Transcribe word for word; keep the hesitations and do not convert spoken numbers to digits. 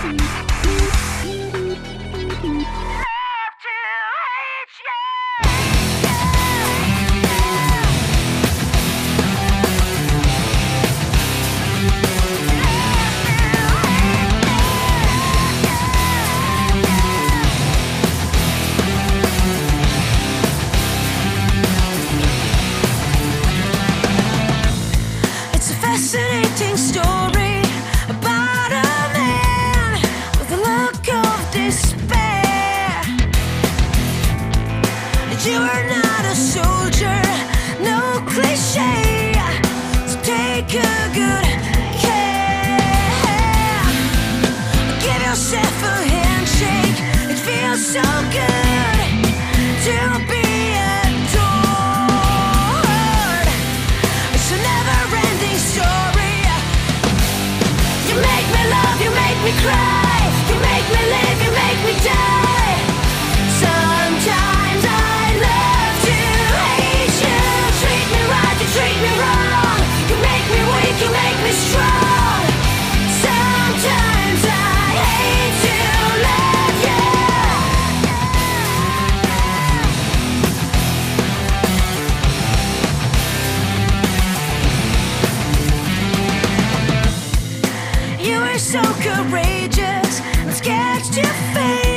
Fascinating story about a man with a look of despair. You are not a soldier, no cliche, so take a good care. Give yourself a handshake, it feels so good to be adored. It's a never-ending story. You make me love, you make me cry, you make me live, you make me die. Sometimes I love to hate you. Treat me right, you treat me wrong. You make me weak, you make me strong. Sometimes I hate to love you. You were so courageous and scared to fail.